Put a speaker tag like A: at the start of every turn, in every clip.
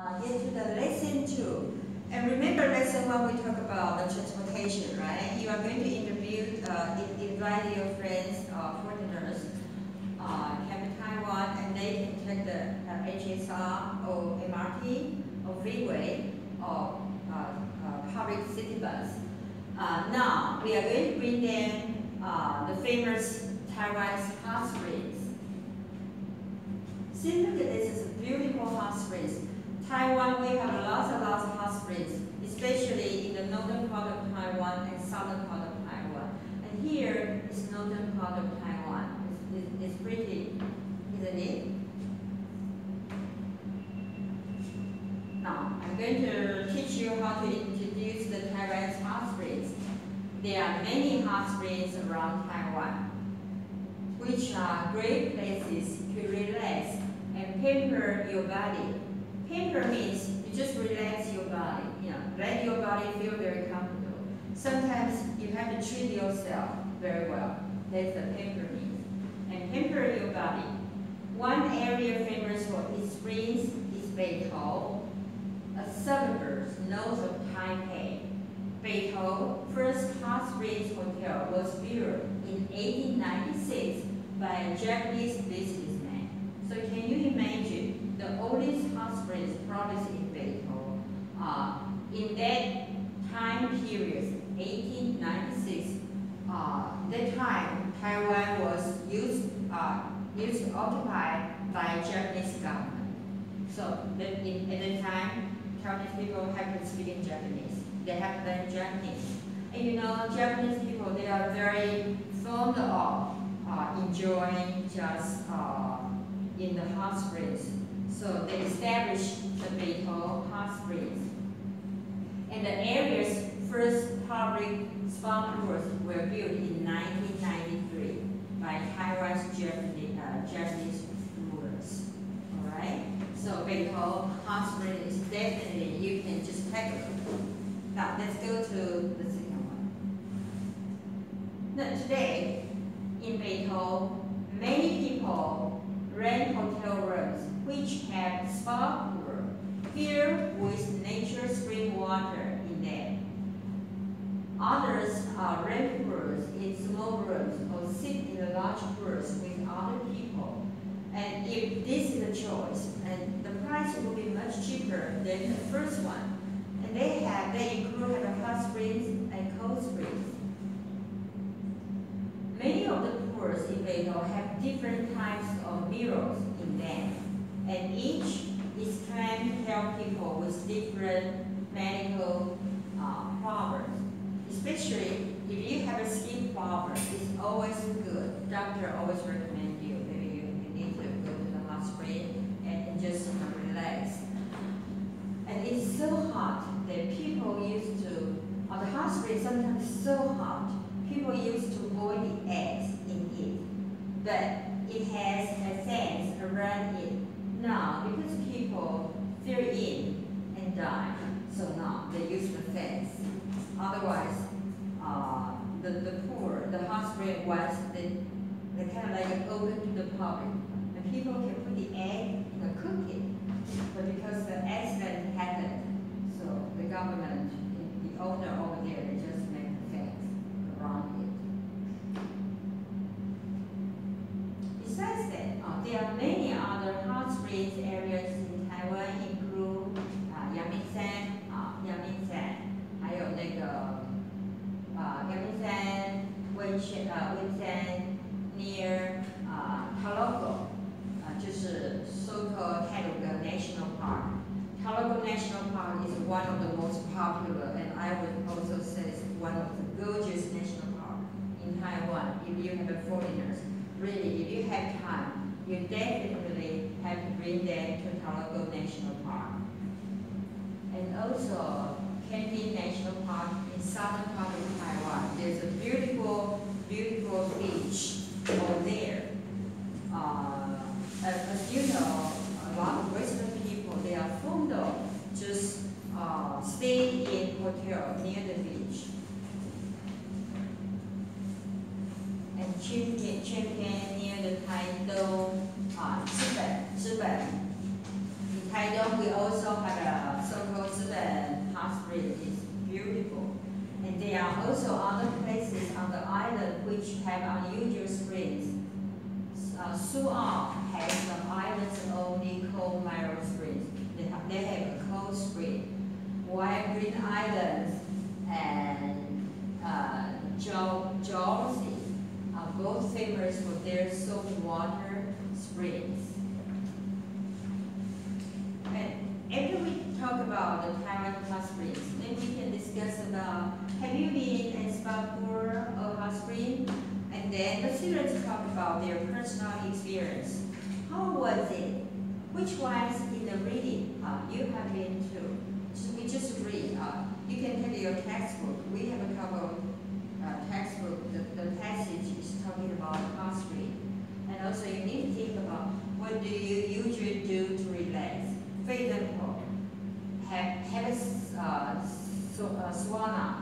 A: Get to the lesson 2. And remember lesson 1 we talked about the transportation, right? You are going to invite your friends, foreigners, come to Taiwan, and they can take the HSR or MRT or freeway or public city bus. Now we are going to bring them the famous Taiwan's hot springs. See, look at this, it's a beautiful hot springs. Taiwan, we have lots and lots of hot springs, especially in the northern part of Taiwan and southern part of Taiwan. And here is northern part of Taiwan. It's pretty, isn't it? Now, I'm going to teach you how to introduce the Taiwan's hot springs. There are many hot springs around Taiwan, which are great places to relax and pamper your body. Pamper means you just relax your body, let your body feel very comfortable. Sometimes you have to treat yourself very well. That's the pamper means. And pamper your body. One area famous for its springs is Beitou, a suburb north of Taipei. Beitou, first hot springs hotel, was built in 1896 by a Japanese businessman. So can you imagine the oldest hot springs produced in Beitou? In that time period, 1896, that time Taiwan was occupied by Japanese government. So at that time, Taiwanese people have to speak in Japanese. They have to learn Japanese. And Japanese people, they are very fond of enjoying just in the hot springs. So they established the Beitou hot springs. And the area's first public spa pools were built in 1993 by Taiwan's Japanese rulers. Alright? So Beitou hot springs is definitely, you can just take a look. Now let's go to the second one. Now today, in Beitou, many people rent hotel rooms which have spa pool filled with natural spring water in them. Others rent pools in small rooms or sit in large pools with other people. And if this is a choice, and the price will be much cheaper than the first one. And they include hot springs and cold springs. Many of the pools in Beitou have different types of mirrors in them, and each is trained to help people with different medical problems. Especially if you have a skin problem, it's always good. Doctor always recommend you, maybe you need to go to the hot spring and just relax. And it's so hot that people used to, the hot spring sometimes is so hot, people used to boil the eggs in it. But it has a fence around it. Now, because people fell in and died, so now they use the fence. Otherwise, the hot spring was they kind of like open to the public. And people can put the egg and cook it. But because the accident happened, so the government, the owner over there, they just make a fence around it. Besides that, there are many other hot springs areas in Taiwan, include Yangmingshan, 还有那个Yangmingshan, Wensan near Talogo, 就是 so-called Talogo National Park. Talogo National Park is one of the most popular, and I would also say it's one of the gorgeous national parks in Taiwan. If you have foreigners, really, if you have time, you definitely have to bring them to Talogo National Park. And also, Kentin National Park in southern part of Taiwan. There's a beautiful, beautiful beach over there. As you know, a lot of Western people, they are fond of just stay in hotel near the beach. And Champion near the Taidong, 日本 in Taitung, we also had a so-called Ziben hot spring. It's beautiful. And there are also other places on the island which have unusual springs. Su'ao has the island's only cold mineral springs. They have a cold spring. While Green Islands and Jersey are both famous for their saltwater springs. And after we talk about the Taiwan hot springs, then we can discuss about, have you been in Singapore or hot spring? And then the students talk about their personal experience. How was it? Which ones in the reading you have been to? So we just read. You can take your textbook. We have a couple of textbooks. The passage is talking about hot spring. And also you need to think about what do you usually do to relax. For example, have a sauna,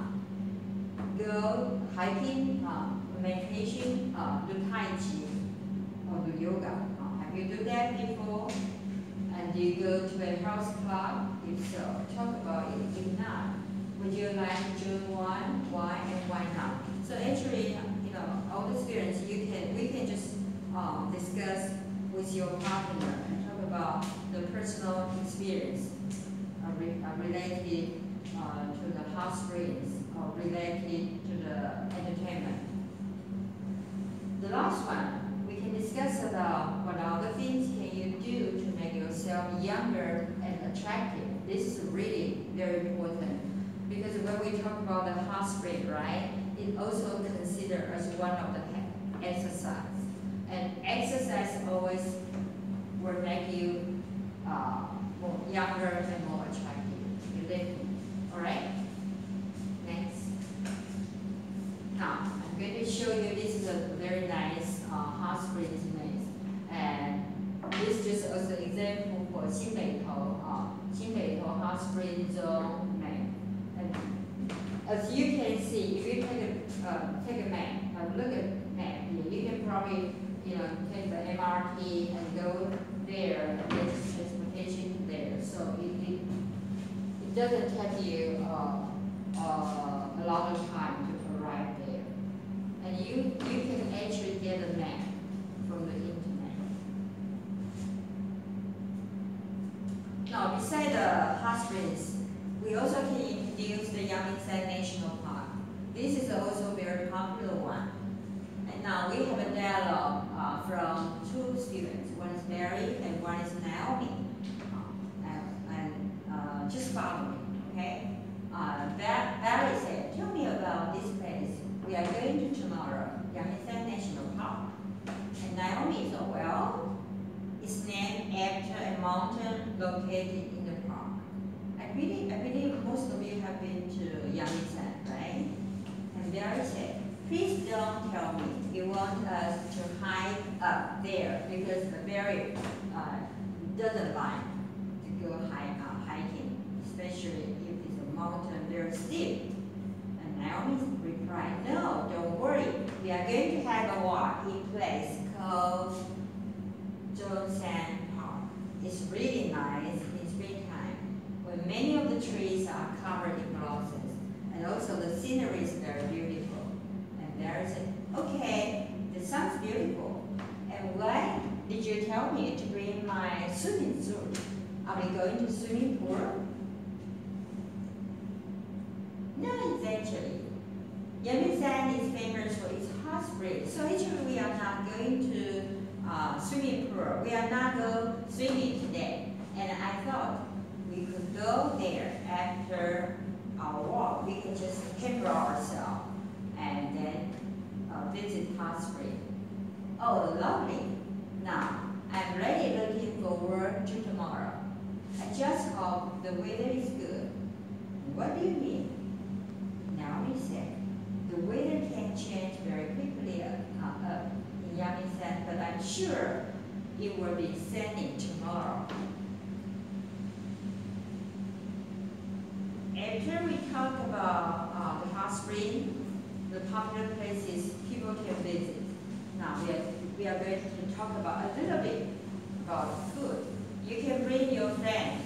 A: go hiking, meditation, do Tai Chi, or do yoga. Have you done that before? And do you go to a house club? If so, talk about it. If not, would you like to join one? Why and why not? So actually, all the students, we can just discuss with your partner and talk about the personal experience related to the hot springs or related to the entertainment. The last one, we can discuss about what other things can you do to make yourself younger and attractive. This is really very important because when we talk about the hot spring, right, it also considered as one of the exercise. And exercise always will make you more younger and more attractive. You live, all right? Next. Now, I'm going to show you, this is a very nice hot springs maze. And this is just as an example for Xinbeitou hot spring zone map. And as you can see, if you take a map, look at map here, you can probably take the MRT and go there and get transportation there. So it doesn't take you a lot of time to arrive there. And you can actually get a map from the internet. Now, beside the hot springs, we also can introduce the Yangmingshan National Park. This is also a very popular one. And now we have a dialogue from two students. One is Mary and one is Naomi. Just follow me, okay? Barry said, tell me about this place. We are going to tomorrow, Yangmingshan National Park. And Naomi said, well, it's named after a mountain located in the park. I believe most of you have been to Yangmingshan, right? And Barry said, please don't tell me you want us to hike up there because Barry doesn't like to go hiking, especially if it's a mountain very steep. And Naomi replied, no, don't worry. We are going to have a walk in a place called Zhongshan Park. It's really nice in springtime when many of the trees are covered in blossoms. And also the scenery is very beautiful. And Barry said, okay, this sounds beautiful. And why did you tell me to bring my swimming suit? Are we going to swimming pool? No, exactly. Yangmingshan is famous for its hot springs. So actually we are not going to swimming pool. We are not going swimming today. And I thought we could go there after our walk. We can just pamper ourselves and then visit hot spring. Oh, lovely. Now, I'm really looking forward to tomorrow. I just hope the weather is good. What do you mean? Naomi said, the weather can change very quickly in Yangmingshan, but I'm sure it will be sunny tomorrow. After we talk about the hot spring, the popular places people can visit. Now we are going to talk about a little bit about food. You can bring your friend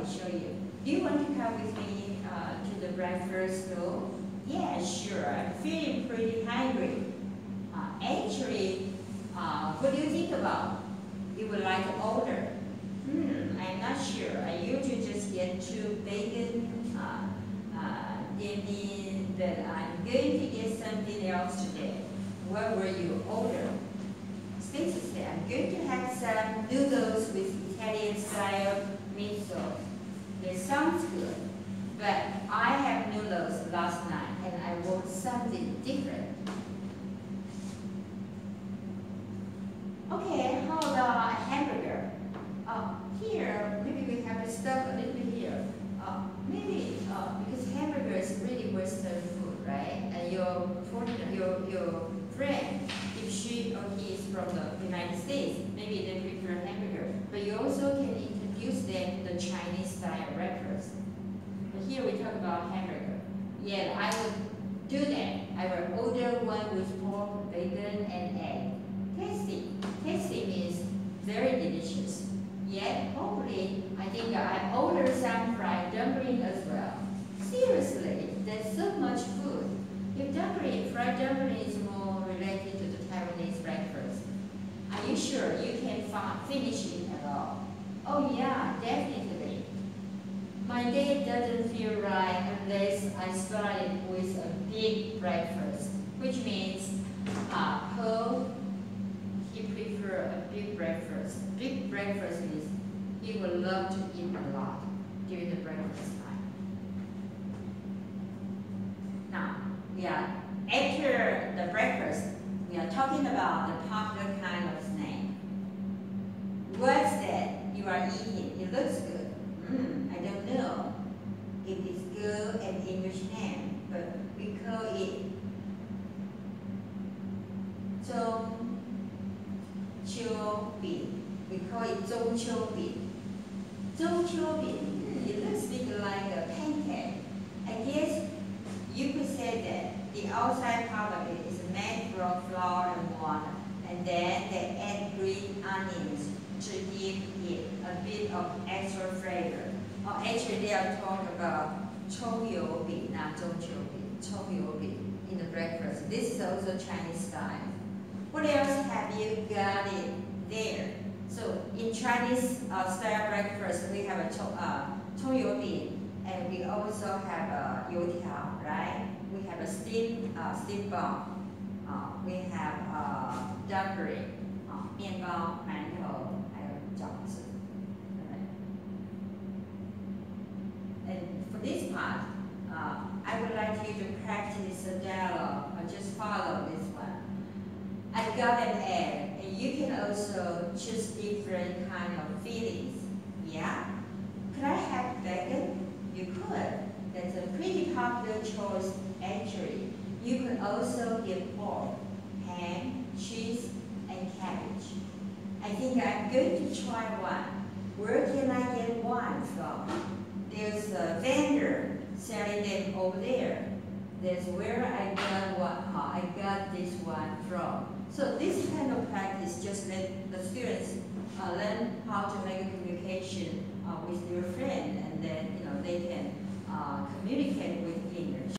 A: show you. Do you want to come with me to the breakfast though? Yeah, sure. I'm feeling pretty hungry. Actually, what do you think about? You would like to order? I'm not sure. I usually just get 2 bacon. It means that I'm going to get something else today. What will you order? Stacy said, I'm going to have some noodles with Italian style meat sauce. That sounds good, but I had noodles last night and I want something different. Okay, how about a hamburger? Here, maybe we have to stop a little bit here. Maybe because hamburger is really Western food, right? And your friend, if she or he is from the United States, maybe they prefer hamburger. But you also can introduce them to the Chinese style breakfast. But here we talk about hamburger. Yeah, I would do that. I will order one with pork, bacon, and egg. Tasty. Tasty means very delicious. Yet, hopefully, I think I order some fried dumpling as well. Seriously, there's so much food. If fried dumpling is more related to the Taiwanese breakfast, are you sure you can finish it at all? Oh yeah, definitely. My day doesn't feel right unless I started with a big breakfast, which means Pearl, he prefers a big breakfast. Big breakfast is he would love to eat a lot during the breakfast time. Now, after the breakfast, we are talking about the popular kind of snack. What's that you are eating? It looks good. I don't know if it's good an English name, but we call it Zhongqiu. We call it Zhongqiu. Zhongqiu, it looks bit like a pancake. I guess you could say that the outside part of it is made from flour and water, and then they add green onions to give it a bit of extra flavor. Actually, they are talking about Chongyoubi, not Zhongqiu, Chongyoubi in the breakfast. This is also Chinese style. What else have you got it there? So in Chinese style breakfast, we have a Chongyoubi, and we also have a youtiao, right? We have a steamed bun. We have dumpling, 面包、馒头，还有饺子。And for this part, I would like you to practice a dialogue, or just follow this one. I got an egg, and you can also choose different kind of fillings. Yeah? Could I have bacon? You could. That's a pretty popular choice, actually. You could also get pork, ham, cheese, and cabbage. I think I'm going to try one. Where can I get one from? There's a vendor selling them over there. That's where I got this one from. So this kind of practice just let the students learn how to make a communication with your friend, and then they can communicate with English.